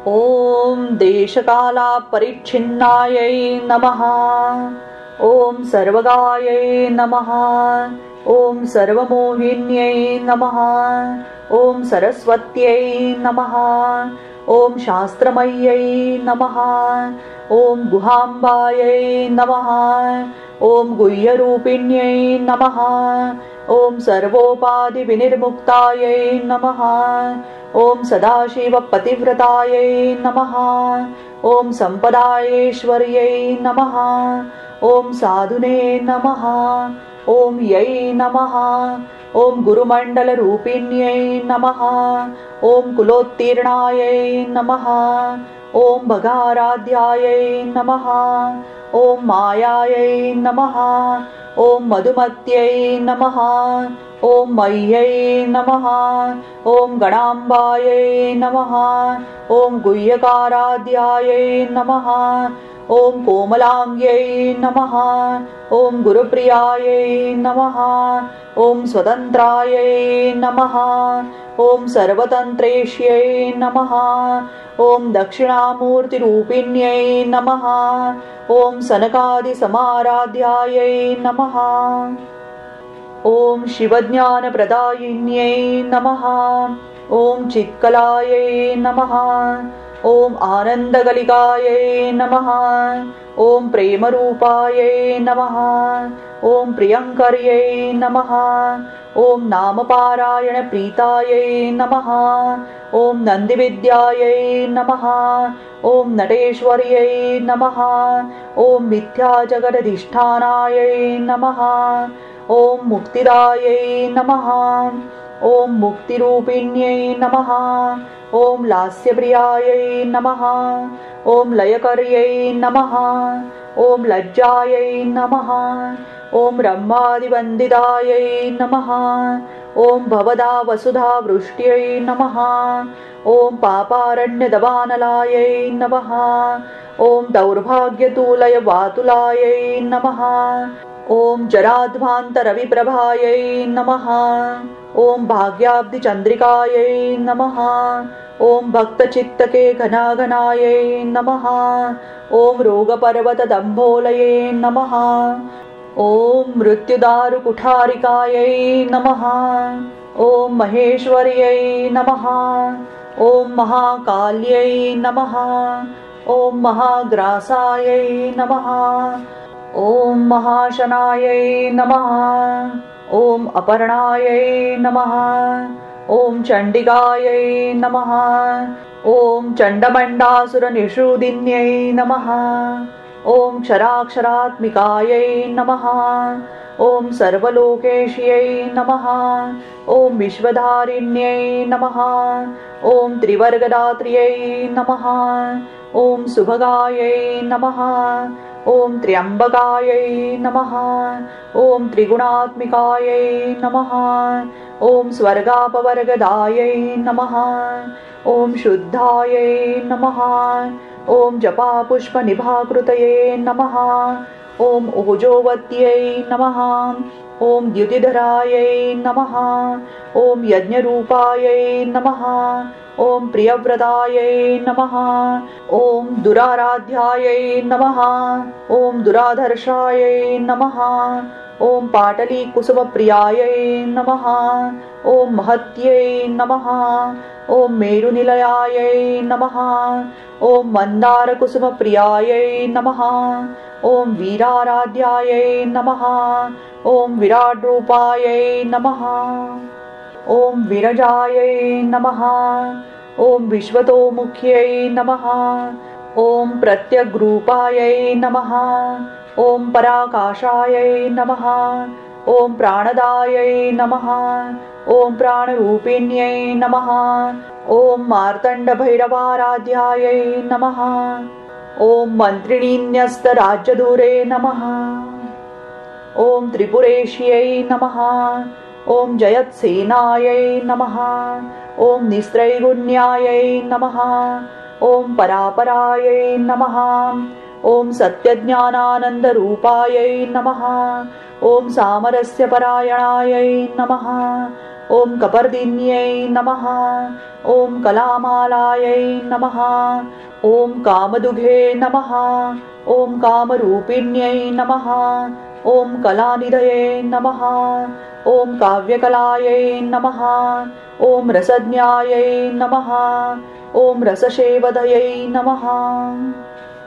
ॐ देशकालापरिच्छिन्नायै नमः। ॐ सर्वगायै नमः। ॐ सर्वमोहिन्यै नमः। ॐ सरस्वत्यै नमः। ॐ शास्त्रमय्यै नमः। ॐ गुहाम्बायै नमः। ॐ गुह्यरूपिण्यै नमः। ॐ सर्वोपाधिविनिर्मुक्तायै नमः। ॐ सदाशिवपतिव्रतायै नमः। ॐ सम्पदायैश्वर्यै नमः। ॐ साधुने नमः। ॐ यै नमः। ॐ गुरुमण्डलरूपिण्यै नमः। ॐ कुलोत्तीर्णायै नमः। ॐ भगाराध्यायै नमः। ॐ मायायै नमः। ॐ मधुमत्यै नमः। ॐ मह्यै नमः। ॐ गणाम्बायै नमः। ॐ गुह्यकाराध्यायै नमः। ॐ कोमलाङ्ग्यै नमः। ॐ गुरुप्रियायै नमः। ॐ स्वतन्त्रायै नमः। ॐ सर्वतन्त्रेष्यै नमः। ॐ दक्षिणामूर्तिरूपिण्यै नमः। ॐ सनकादिसमाराध्यायै नमः। ॐ शिवज्ञानप्रदायिन्यै नमः। ॐ चित्कलायै नमः। ॐ आनन्दकलिकायै नमः। ॐ प्रेमरूपायै नमः। ॐ प्रियङ्कर्यै नमः। ॐ नामपारायणप्रीतायै नमः। ॐ नन्दिविद्यायै नमः। ॐ नटेश्वर्यै नमः। ॐ मिथ्याजगदधिष्ठानायै नमः। ॐ मुक्तिदायै नमः। ॐ मुक्तिरूपिण्यै नमः। ॐ लास्यप्रियायै नमः। ॐ लयकर्यै नमः। ॐ लज्जायै नमः। ॐ ब्रह्मादिवन्दितायै नमः। ॐ भवदा वसुधा वृष्ट्यै नमः। ॐ पापारण्यदवानलायै नमः। ॐ दौर्भाग्यतूलयवातुलायै नमः। ॐ जराध्वान्तरविप्रभायै नमः। ॐ भाग्याब्धिचन्द्रिकायै नमः। ॐ भक्तचित्तके घनाघनायै नमः। ॐ रोगपर्वतदम्भोलये नमः। ॐ मृत्युदारुकुठारिकायै नमः। ॐ महेश्वर्यै नमः। ॐ महाकाल्यै नमः। ॐ महाग्रासायै नमः। ॐ महाशनायै नमः। ॐ अपर्णायै नमः। ॐ चण्डिकायै नमः। ॐ चण्डमण्डासुरनिषूदिन्यै नमः। ॐ क्षराक्षरात्मिकायै नमः। ॐ सर्वलोकेश्यै नमः। ॐ विश्वधारिण्यै नमः। ॐ त्रिवर्गदात्र्यै नमः। ॐ सुभगायै नमः। ॐ त्र्यम्बकायै नमः। ॐ त्रिगुणात्मिकायै नमः। ॐ स्वर्गापवर्गदायै नमः। ॐ शुद्धायै नमः। ॐ जपापुष्पनिभाकृतये नमः। ॐ ओजोवत्यै नमः। ॐ द्युतिधरायै नमः। ॐ यज्ञरूपायै नमः। ॐ प्रियव्रतायै नमः। ॐ दुराराध्यायै नमः। ॐ दुराधर्षायै नमः। ॐ पाटलीकुसुमप्रियायै नमः। ॐ महत्यै नमः। ॐ मेरुनिलयायै नमः। ॐ मन्दारकुसुमप्रियायै नमः। ॐ वीराराध्यायै नमः। ॐ विराड्रूपायै नमः। ॐ विरजायै नमः। ॐ विश्वतोमुख्यै नमः। ॐ प्रत्यग्रूपायै नमः। ॐ पराकाशायै नमः। ॐ प्राणदायै नमः। ॐ प्राणरूपिण्यै नमः। ॐ मार्तण्डभैरवाराध्यायै नमः। ॐ मन्त्रिणीन्यस्तराज्यदूरे नमः। ॐ त्रिपुरेश्यै नमः। ॐ जयत्सेनायै नमः। ॐ निस्त्रैगुण्यायै नमः। ॐ परापरायै नमः। ॐ सत्यज्ञानानन्दरूपायै नमः। ॐ सामरस्यपरायणायै नमः। ॐ कपर्दिन्यै नमः। ॐ कलामालायै नमः। ॐ कामदुघे नमः। ॐ कामरूपिण्यै नमः। ॐ कलानिधये नमः। ॐ काव्यकलायै नमः। ॐ रसज्ञायै नमः। ॐ रससेवधयै नमः।